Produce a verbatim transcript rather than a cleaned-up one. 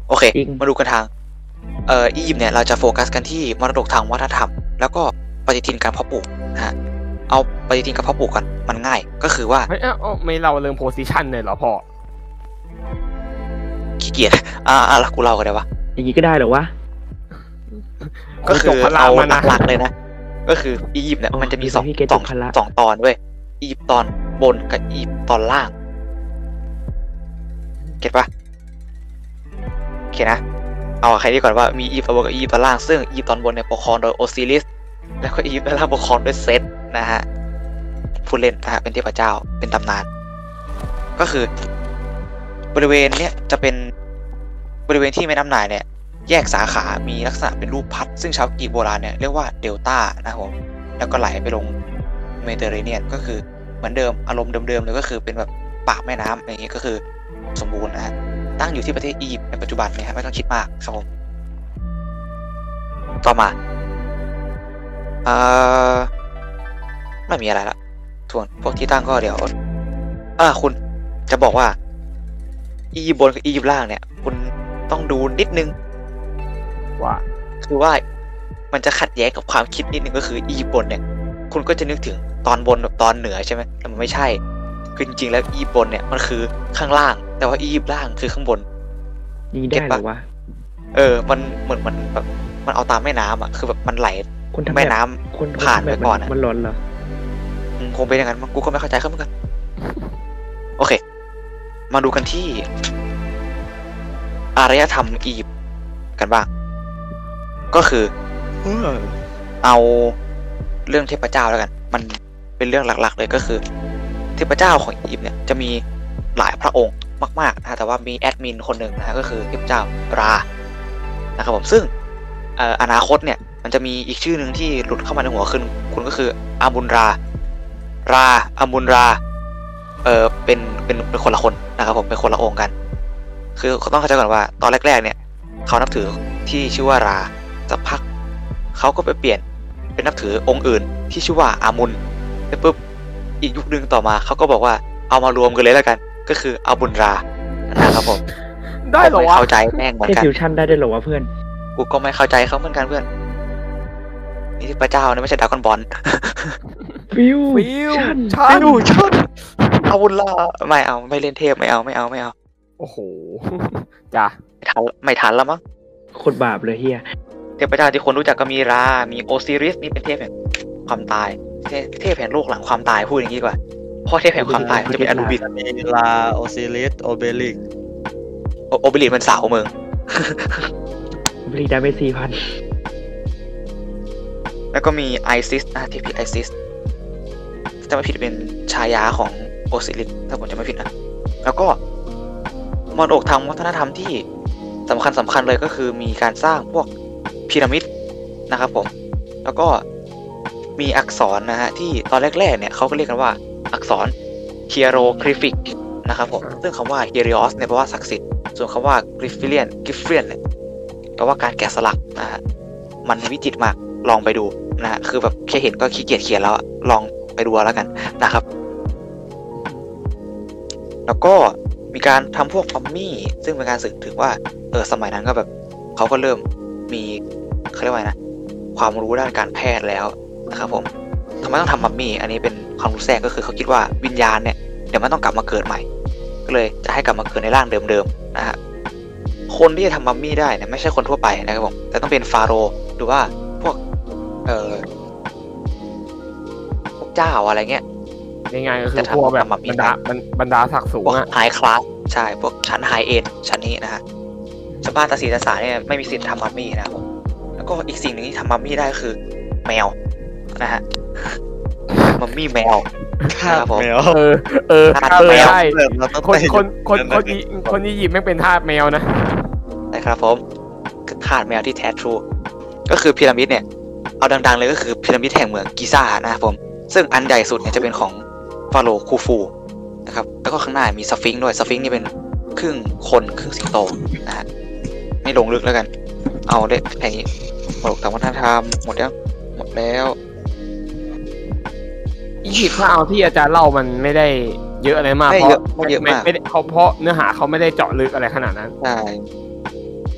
โอเคมาดูกันทางเอ่ออียิปต์เนี่ยเราจะโฟกัสกันที่มรดกทางวัฒนธรรมแล้วก็ปฏิทินการเพาะปลูกนะฮะเอาปฏิทินการเพาะปลูกกันมันง่ายก็คือว่าไม่เอ้าไม่เราเรื่องโพสิชันเลยเหรอพ่อขี้เกียจอ่าอ่าละกูเล่ากันได้ปะอย่างนี้ก็ได้เหรอวะก็คือเอาหลักๆเลยนะก็คืออียิปต์เนี่ยมันจะมีสองสองสองตอนเว้ยอียิปต์ตอนบนกับอียิปต์ตอนล่างเก็ตปะโอเคนะเอาใครดีก่อนว่ามีอียิปต์ตอนบนกับอียิปต์ตอนล่างซึ่งอียิปต์ตอนบนเนี่ยปกครองโดยโอซิริสแล้วก็อียิปต์ตอนล่างปกครองโดยเซตนะฮะผู้เล่นนะฮะเป็นเทพเจ้าเป็นตำนานก็คือบริเวณเนี้ยจะเป็นบริเวณที่แม่น้ำไนล์เนี่ยแยกสาขามีลักษณะเป็นรูปพัดซึ่งชาวกรีกโบราณเนี่ยเรียกว่าเดลต้านะครับผมแล้วก็ไหลไปลงเมดิเตอร์เรเนียนก็คือเหมือนเดิมอารมณ์เดิมๆเลยก็คือเป็นแบบปากแม่น้ำอย่างนี้ก็คือสมบูรณ์นะฮะตั้งอยู่ที่ประเทศอียิปต์ในปัจจุบันเนี่ยครับไม่ต้องคิดมากครับผมต่อมาเอ่อไม่มีอะไรละส่วนพวกที่ตั้งก็เดี๋ยวอ่าคุณจะบอกว่าอียิปต์บนกับอียิปต์ล่างเนี่ยคุณต้องดูนิดนึงว่าคือว่ามันจะขัดแย้งกับความคิดนิดนึงก็คืออียิปต์บนเนี่ยคุณก็จะนึกถึงตอนบนแบบตอนเหนือใช่ไหมแต่มันไม่ใช่คือจริงๆแล้วอียิปต์บนเนี่ยมันคือข้างล่างแต่ว่าอียิปต์ล่างคือข้างบนนี่ได้เหรอวะเออมันเหมือนมันแบบมันเอาตามแม่น้ำอ่ะคือแบบมันไหลแม่น้ำผ่านไปก่อนมันร้อนเหรอคงเป็นอย่างนั้นกูก็ไม่เข้าใจเขาเหมือนกันโอเคมาดูกันที่อารยธรรมอียิปต์กันบ้างก็คือเอาเรื่องเทพเจ้าแล้วกันมันเป็นเรื่องหลักๆเลยก็คือเทพเจ้าของอียิปต์เนี่ยจะมีหลายพระองค์มากๆนะแต่ว่ามีแอดมินคนหนึ่งนะก็คือเทพเจ้ารานะครับผมซึ่งอนาคตเนี่ยมันจะมีอีกชื่อหนึ่งที่หลุดเข้ามาในหัวขึ้นคุณก็คืออามุนราราอามุนราเออเป็นเป็นเป็นคนละคนนะครับผมเป็นคนละองค์กันคือเขาต้องเข้าใจก่อนว่าตอนแรกๆเนี่ยเขานับถือที่ชื่อว่าราสักพักเขาก็ไปเปลี่ยนเป็นนับถือองค์อื่นที่ชื่อว่าอามุนแล้วปุ๊บอีกยุคนึงต่อมาเขาก็บอกว่าเอามารวมกันเลยแล้วกันก็คืออาบุนรานะครับผมได้เหรอวะเข้าใจแม่งเหมือนกันฟิวชั่นได้ด้วยเหรอวะเพื่อนกูก็ไม่เข้าใจเขาเหมือนกันเพื่อนนี่พระเจ้าเนี่ยไม่ใช่ดราก้อนบอลฟิวฟิวชันชันอาบุนราไม่เอาไม่เล่นเทพไม่เอาไม่เอาไม่เอาโอ้โหจ้ะไม่ทันไม่ทันแล้วมั้งโคตรบาปเลยเฮียเทพเจ้าที่คนรู้จักก็มีรามีโอซิริสนี่เป็นเทพแห่งความตายเทพแห่งโลกหลังความตายพูดอย่างนี้ดีกว่าเพราะเทพแห่งความตายจะเป็นอนูบิสมีลาโอซิริสโอเบลิกโอเบลิกมันสาวเมืองโอเบลิกได้ไปสี่พันแล้วก็มีไอซิสนะเทพีไอซิสจะไม่ผิดเป็นชายาของโอซิริสถ้าผมจะไม่ผิดนะแล้วก็มรดกทางวัฒนธรรมที่สำคัญสำคัญเลยก็คือมีการสร้างพวกพีระมิดนะครับผมแล้วก็มีอักษรนะฮะที่ตอนแรกๆเนี่ยเขาก็เรียกกันว่าอักษรเฮียโรกริฟิกนะครับผมซึ่งคำว่าเฮียริออสเนี่ยแปลว่าศักดิ์สิทธิ์ส่วนคำว่ากริฟฟิเลียนกริฟเฟียนเนี่ยแปลว่าการแกะสลักนะฮะมันวิจิตรมากลองไปดูนะฮะคือแบบแค่เห็นก็ขี้เกียจเขียนแล้วลองไปดูแล้วกันนะครับแล้วก็มีการทำพวกมัมมี่ซึ่งเป็นการสื่อถึงว่าเออสมัยนั้นก็แบบเขาก็เริ่มมีเขาเรียกว่านะความรู้ด้านการแพทย์แล้วนะครับผมทำไมต้องทำมัมมี่อันนี้เป็นความรู้แทรกก็คือเขาคิดว่าวิญญาณเนี่ยเดี๋ยวมันต้องกลับมาเกิดใหม่ก็เลยจะให้กลับมาเกิดในร่างเดิมๆนะฮะคนที่จะทำมัมมี่ได้เนี่ยไม่ใช่คนทั่วไปนะครับผมแต่ต้องเป็นฟาโรห์หรือว่าพวกเอ่อพวกเจ้าอะไรเงี้ยง่ายๆก็คือพวกแบบบรรดาบรรดาศักดิ์สูงอะไฮคลาสใช่พวกชั้นไฮเอ็นชั้นนี้นะฮะชาวบ้านตาสีตาสาเนี่ยไม่มีสิทธิ์ทำมัมมี่นะครับผมแล้วก็อีกสิ่งหนึ่งที่ทำมัมมี่ได้คือแมวนะฮะมัมมี่แมวครับผมเออเออแมวใช่คนคนคนคนนี้คนนี้หยิบแม่งเป็นทาสแมวนะใช่ครับผมทาสแมวที่แท้ทรูก็คือพีระมิดเนี่ยเอาดังๆเลยก็คือพีระมิดแห่งเมืองกิซ่านะครับผมซึ่งอันใหญ่สุดเนี่ยจะเป็นของฟาโรห์คูฟูนะครับแล้วก็ข้างหน้ามีสฟิงค์ด้วยสฟิงค์นี่เป็นครึ่งคนครึ่งสิงโตนะฮะไม่ลงลึกแล้วกันเอาได้แค่นี้มรดกทางวัฒนธรรมหมดแล้วหมดแล้วอียิปต์ถ้าเอาที่อาจารย์เล่ามันไม่ได้เยอะอะไรมากเพราะไม่ไม่ไม่เขาเพราะเนื้อหาเขาไม่ได้เจาะลึกอะไรขนาดนั้นใช่